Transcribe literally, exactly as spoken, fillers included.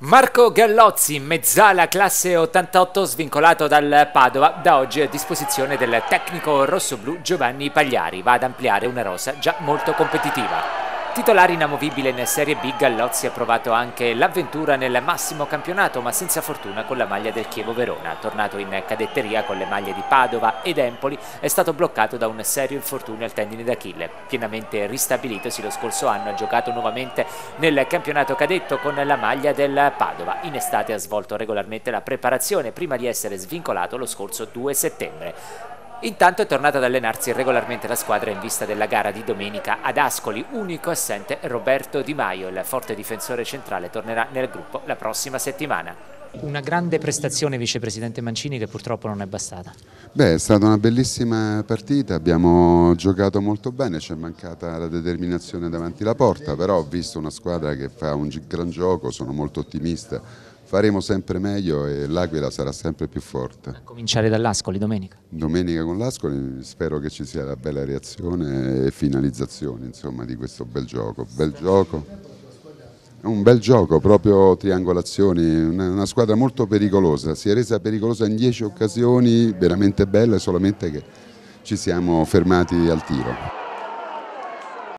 Marco Gallozzi, mezzala classe ottantotto, svincolato dal Padova, da oggi a disposizione del tecnico rossoblù Giovanni Pagliari. Va ad ampliare una rosa già molto competitiva. Titolare inamovibile in Serie B, Gallozzi ha provato anche l'avventura nel massimo campionato, ma senza fortuna con la maglia del Chievo Verona. Tornato in cadetteria con le maglie di Padova ed Empoli, è stato bloccato da un serio infortunio al tendine d'Achille. Pienamente ristabilitosi lo scorso anno, ha giocato nuovamente nel campionato cadetto con la maglia del Padova. In estate ha svolto regolarmente la preparazione prima di essere svincolato lo scorso due settembre. Intanto è tornata ad allenarsi regolarmente la squadra in vista della gara di domenica ad Ascoli. Unico assente Roberto Di Maio, il forte difensore centrale, tornerà nel gruppo la prossima settimana. Una grande prestazione, vicepresidente Mancini, che purtroppo non è bastata. Beh, è stata una bellissima partita, abbiamo giocato molto bene, ci è mancata la determinazione davanti alla porta, però ho visto una squadra che fa un gran gioco, sono molto ottimista. Faremo sempre meglio e l'Aquila sarà sempre più forte. A cominciare dall'Ascoli domenica. Domenica con l'Ascoli spero che ci sia la bella reazione e finalizzazione, insomma, di questo bel gioco. Bel gioco. Un bel gioco, proprio triangolazioni, una, una squadra molto pericolosa, si è resa pericolosa in dieci occasioni, veramente belle, solamente che ci siamo fermati al tiro.